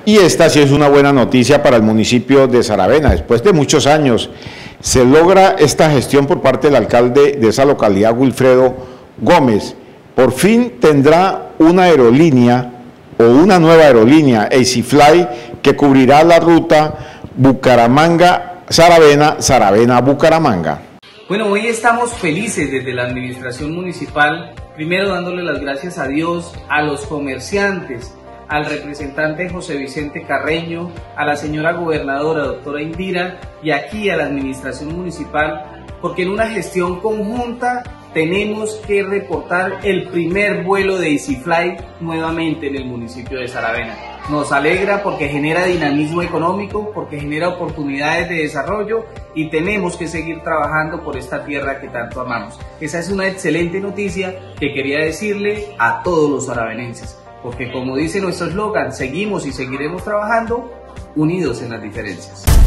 Y esta sí es una buena noticia para el municipio de Saravena. Después de muchos años se logra esta gestión por parte del alcalde de esa localidad, Wilfredo Gómez. Por fin tendrá una aerolínea o una nueva aerolínea, EasyFly, que cubrirá la ruta Bucaramanga-Saravena, Saravena-Bucaramanga. Bueno, hoy estamos felices desde la administración municipal, primero dándole las gracias a Dios, a los comerciantes, al representante José Vicente Carreño, a la señora gobernadora doctora Indira y aquí a la administración municipal, porque en una gestión conjunta tenemos que reportar el primer vuelo de EasyFly nuevamente en el municipio de Saravena. Nos alegra porque genera dinamismo económico, porque genera oportunidades de desarrollo y tenemos que seguir trabajando por esta tierra que tanto amamos. Esa es una excelente noticia que quería decirle a todos los saravenenses, porque como dice nuestro eslogan, seguimos y seguiremos trabajando unidos en las diferencias.